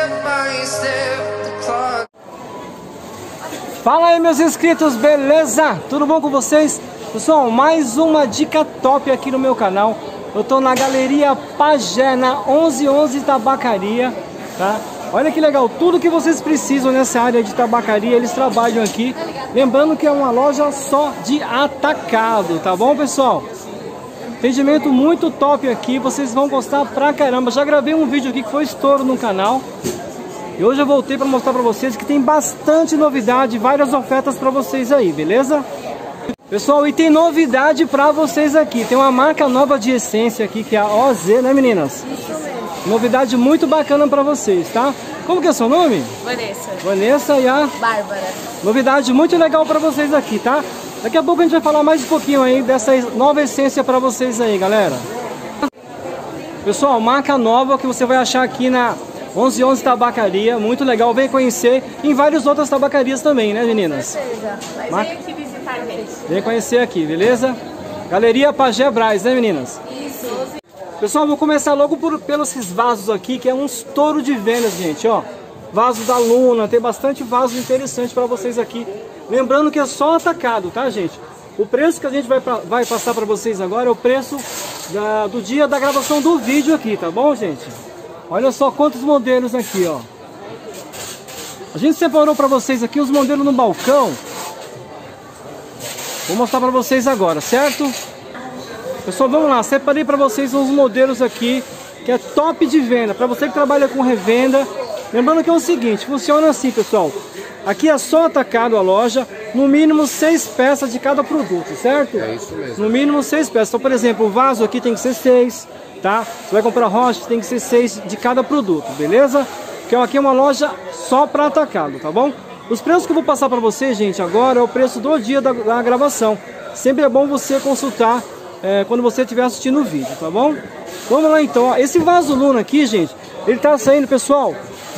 Fala aí, meus inscritos, beleza? Tudo bom com vocês? Pessoal, mais uma dica top aqui no meu canal. Eu tô na Galeria Pajé, na 1111 Tabacaria, tá? Olha que legal, tudo que vocês precisam nessa área de tabacaria, eles trabalham aqui. Lembrando que é uma loja só de atacado, tá bom, pessoal? Atendimento muito top aqui, vocês vão gostar pra caramba. Já gravei um vídeo aqui que foi estouro no canal. E hoje eu voltei para mostrar para vocês que tem bastante novidade, várias ofertas para vocês aí, beleza? Pessoal, e tem novidade para vocês aqui. Tem uma marca nova de essência aqui, que é a OZ, né, meninas? Isso mesmo. Novidade muito bacana para vocês, tá? Como que é o seu nome? Vanessa. Vanessa e a... Bárbara. Novidade muito legal para vocês aqui, tá? Daqui a pouco a gente vai falar mais um pouquinho aí dessa nova essência para vocês aí, galera. Pessoal, marca nova que você vai achar aqui na 1111 Tabacaria, muito legal, vem conhecer em várias outras tabacarias também, né, meninas? Com certeza, mas vem aqui visitar a gente. Vem conhecer aqui, beleza? Galeria Pajé Brás, né, meninas? Isso. Pessoal, vou começar logo pelos vasos aqui, que é um estouro de vendas, gente, ó. Vasos da Luna, tem bastante vasos interessantes para vocês aqui. Lembrando que é só atacado, tá, gente? O preço que a gente vai passar para vocês agora é o preço do dia da gravação do vídeo aqui, tá bom, gente? Olha só quantos modelos aqui, ó. A gente separou para vocês aqui os modelos no balcão. Vou mostrar para vocês agora, certo? Pessoal, vamos lá. Separei para vocês uns modelos aqui que é top de venda. Para você que trabalha com revenda. Lembrando que é o seguinte, funciona assim, pessoal. Aqui é só atacado a loja. No mínimo 6 peças de cada produto, certo? É isso mesmo. No mínimo 6 peças. Então, por exemplo, o vaso aqui tem que ser 6. Tá? Você vai comprar rocha, tem que ser 6 de cada produto, beleza? Porque aqui é uma loja só para atacado, tá bom? Os preços que eu vou passar para vocês, gente, agora é o preço do dia da gravação. Sempre é bom você consultar quando você estiver assistindo o vídeo, tá bom? Vamos lá então, ó. Esse vaso Luna aqui, gente, ele tá saindo, pessoal,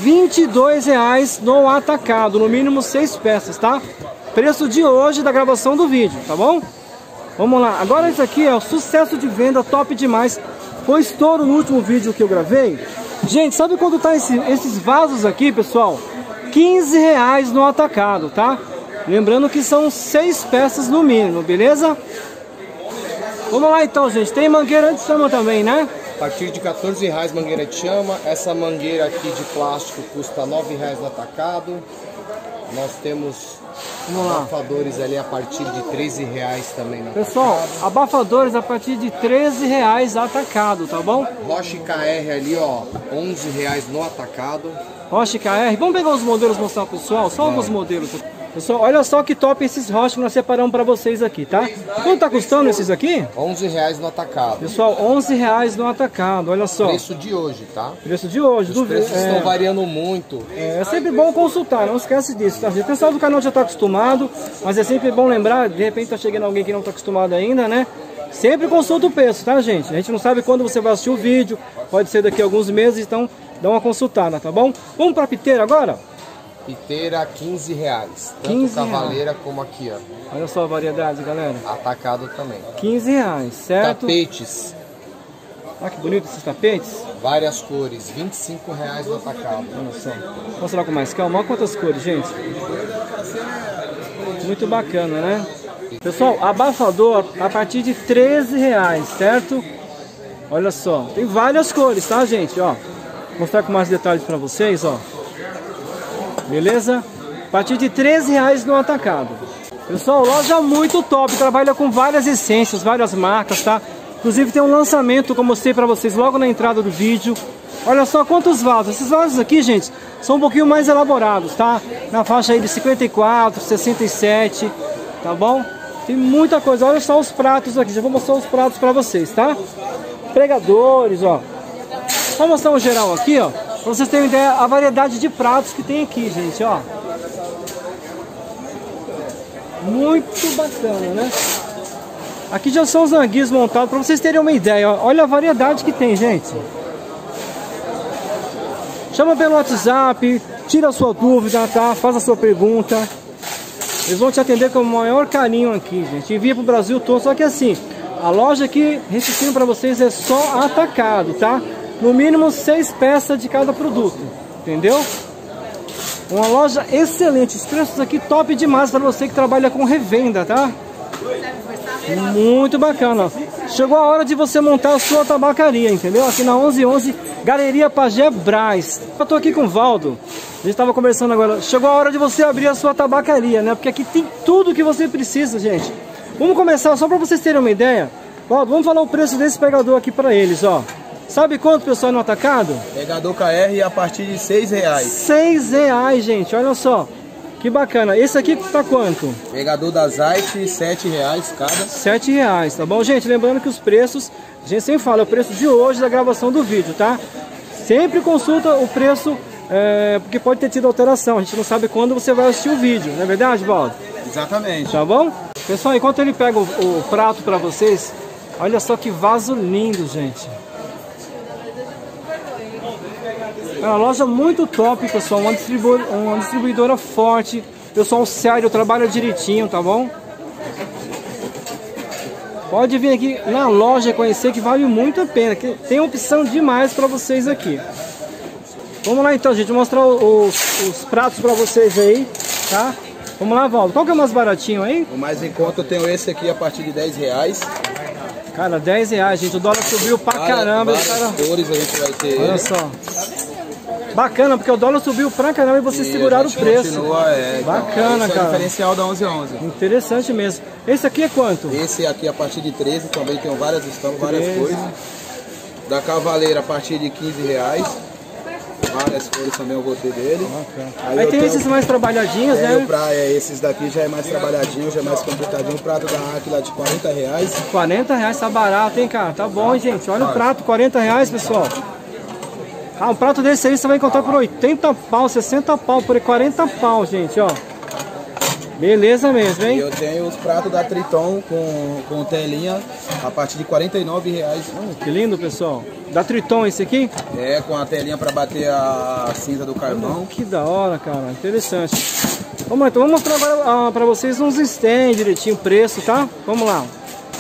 R$22 no atacado, no mínimo 6 peças, tá? Preço de hoje da gravação do vídeo, tá bom? Vamos lá, agora esse aqui é o sucesso de venda, top demais. Foi estouro no último vídeo que eu gravei. Gente, sabe quanto tá esses vasos aqui, pessoal? R$15 no atacado, tá? Lembrando que são 6 peças no mínimo, beleza? Vamos lá então, gente. Tem mangueira de chama também, né? A partir de R$14 mangueira de chama. Essa mangueira aqui de plástico custa R$9 no atacado. Nós temos abafadores ali a partir de R$13 também no Pessoal, atacado. Abafadores a partir de R$13 atacado, tá bom? Rocha KR ali, ó, R$11 no atacado. Rocha KR. Vamos pegar os modelos e mostrar pro pessoal? Só alguns modelos. Pessoal, olha só que top esses rochas que nós separamos para vocês aqui, tá? Quanto tá custando esses aqui? R$11 no atacado. Pessoal, R$11 no atacado, olha só. Preço de hoje, tá? Preço de hoje. Os preços estão variando muito. É sempre bom consultar, não esquece disso, tá? O pessoal do canal já está acostumado, mas é sempre bom lembrar, de repente tá chegando alguém que não está acostumado ainda, né? Sempre consulta o preço, tá, gente? A gente não sabe quando você vai assistir o vídeo, pode ser daqui a alguns meses, então dá uma consultada, tá bom? Vamos para a piteira agora? Piteira R$15, tanto 15 cavaleira como aqui, ó. Olha só a variedade, galera. Atacado também. R$15, certo? Tapetes. Olha que bonito esses tapetes. Várias cores, R$25 no atacado. Olha só. Vou mostrar com mais calma. Olha quantas cores, gente. Muito bacana, né? Pessoal, abafador a partir de R$13, certo? Olha só. Tem várias cores, tá, gente? Ó, vou mostrar com mais detalhes pra vocês, ó. Beleza? A partir de R$13 no atacado. Pessoal, loja muito top. Trabalha com várias essências, várias marcas, tá? Inclusive tem um lançamento que eu mostrei pra vocês logo na entrada do vídeo. Olha só quantos vasos. Esses vasos aqui, gente, são um pouquinho mais elaborados, tá? Na faixa aí de 54, 67, tá bom? Tem muita coisa. Olha só os pratos aqui. Já vou mostrar os pratos pra vocês, tá? Pregadores, ó. Vou mostrar um geral aqui, ó. Pra vocês terem ideia, a variedade de pratos que tem aqui, gente, ó. Muito bacana, né? Aqui já são os anguias montados, para vocês terem uma ideia. Olha a variedade que tem, gente. Chama pelo WhatsApp, tira a sua dúvida, tá? Faz a sua pergunta. Eles vão te atender com o maior carinho aqui, gente. Envia pro Brasil todo, só que assim, a loja aqui, repetindo para vocês, é só atacado, tá? No mínimo 6 peças de cada produto. entendeu? Uma loja excelente, os preços aqui top demais para você que trabalha com revenda, tá? Muito bacana. Chegou a hora de você montar a sua tabacaria, entendeu? Aqui na 1111 Galeria Pajé Brás. Eu tô aqui com o Valdo. A gente estava conversando agora. Chegou a hora de você abrir a sua tabacaria, né? Porque aqui tem tudo que você precisa, gente. Vamos começar só para vocês terem uma ideia. Valdo, vamos falar o preço desse pegador aqui para eles, ó. Sabe quanto, pessoal, no atacado? Pegador KR a partir de R$6. R$6, gente, olha só. Que bacana. Esse aqui tá quanto? Pegador da Zite, R$7 cada. R$7, tá bom, gente? Lembrando que os preços, a gente sempre fala, é o preço de hoje da gravação do vídeo, tá? Sempre consulta o preço, porque pode ter tido alteração. A gente não sabe quando você vai assistir o vídeo, não é verdade, Valdo? Exatamente. Tá bom? Pessoal, enquanto ele pega o prato pra vocês, olha só que vaso lindo, gente. É uma loja muito top, pessoal, uma distribuidora forte, pessoal sério, trabalha direitinho, tá bom? Pode vir aqui na loja conhecer que vale muito a pena, que tem opção demais para vocês aqui. Vamos lá então, gente, vou mostrar os pratos para vocês aí, tá? Vamos lá, Valdo, qual que é o mais baratinho aí? O mais em conta eu tenho esse aqui a partir de R$10. Cara, R$10, gente, o dólar subiu pra caramba. Várias cores a gente vai ter. Olha só. Bacana, porque o dólar subiu pra caramba e vocês seguraram o preço. Continua, bacana, esse cara. É o diferencial da 1111. Interessante mesmo. Esse aqui é quanto? Esse aqui a partir de 13, também tem várias estampas, várias coisas. Da Cavaleira a partir de R$15. Várias cores também eu vou ter dele. Aí tem esses mais trabalhadinhos, né? Esses daqui já é mais trabalhadinho, já é mais complicadinho. O prato da Aquila de R$40. R$40 tá barato, hein, cara? Tá bom, gente. Olha o prato, R$40, pessoal. Ah, um prato desse aí você vai encontrar por 80 pau, 60 pau, por 40 pau, gente, ó. Beleza mesmo, hein? E eu tenho os pratos da Triton com telinha a partir de R$49. Que lindo, pessoal. Da Triton esse aqui? É, com a telinha para bater a cinza do carvão. Que da hora, cara. Interessante. Vamos lá, então vamos mostrar agora para vocês uns stand direitinho, o preço, tá? Vamos lá.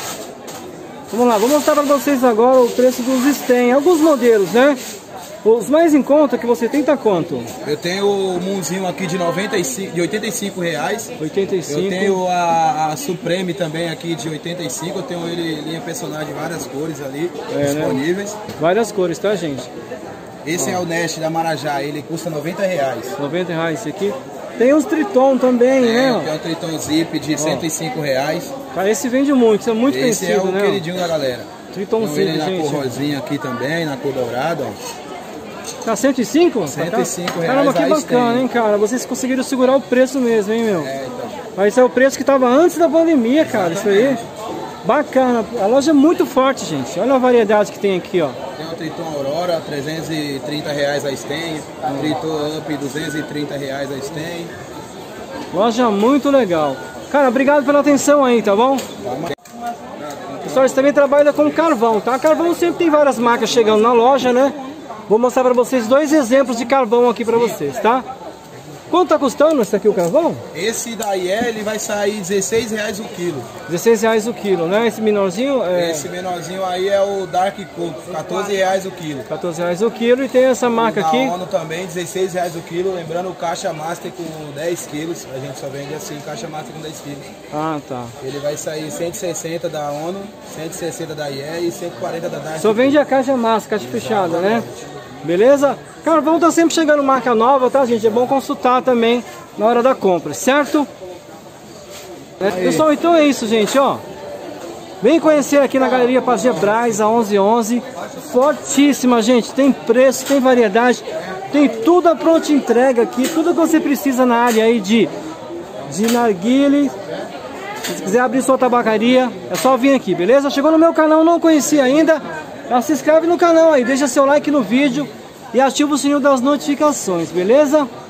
Vamos lá, vou mostrar para vocês agora o preço dos stand. Alguns modelos, né? Os mais em conta que você tem tá quanto? Eu tenho o Moonzinho aqui de R$85. 85. Eu tenho a Supreme também aqui de 85. Eu tenho ele linha personagem, várias cores ali disponíveis. Né? Várias cores, tá, gente? Esse é o Nest da Marajá, ele custa R$90. R$90 esse aqui. Tem os Triton também, né? Tem o Triton Zip de R$105. Cara, esse vende muito, isso é muito conhecido, né? Esse é o queridinho da galera. Triton Zip, ele gente. Na cor rosinha aqui também, na cor dourada, ó. Tá 105? R$105. Caramba, que bacana, hein, cara? Vocês conseguiram segurar o preço mesmo, hein, meu? Então. Mas esse é o preço que tava antes da pandemia, cara. Exatamente. Isso aí. Bacana. A loja é muito forte, gente. Olha a variedade que tem aqui, ó. Tem o Triton Aurora, R$330 a Stem. Triton Up, R$230 a Stem. Loja muito legal. Cara, obrigado pela atenção aí, tá bom? Pessoal, eles também trabalham com carvão, tá? Carvão sempre tem várias marcas chegando na loja, né? Vou mostrar para vocês dois exemplos de carvão aqui para vocês, tá? Quanto tá custando esse aqui, o carvão? Esse daí ele vai sair R$16 o quilo. R$16 o quilo, né? Esse menorzinho é... Esse menorzinho aí é o Dark Cook, R$14 o quilo. R$14 o quilo e tem essa marca aqui. Da ONU também, R$16 o quilo. Lembrando o caixa master com 10 quilos. A gente só vende assim, caixa master com 10 quilos. Ah, tá. Ele vai sair 160 da ONU, 160 da IE e 140 da Dark. Só vende a caixa master, caixa fechada, né? Beleza? Carvão tá sempre chegando marca nova, tá, gente? É bom consultar também na hora da compra, certo? Pessoal, então é isso, gente, ó. Vem conhecer aqui na Galeria Pajé Brás, a 1111. Fortíssima, gente. Tem preço, tem variedade. Tem tudo a pronta entrega aqui. Tudo que você precisa na área aí de narguile. Se quiser abrir sua tabacaria, é só vir aqui, beleza? Chegou no meu canal, não conhecia ainda? Já se inscreve no canal aí, deixa seu like no vídeo e ativa o sininho das notificações, beleza?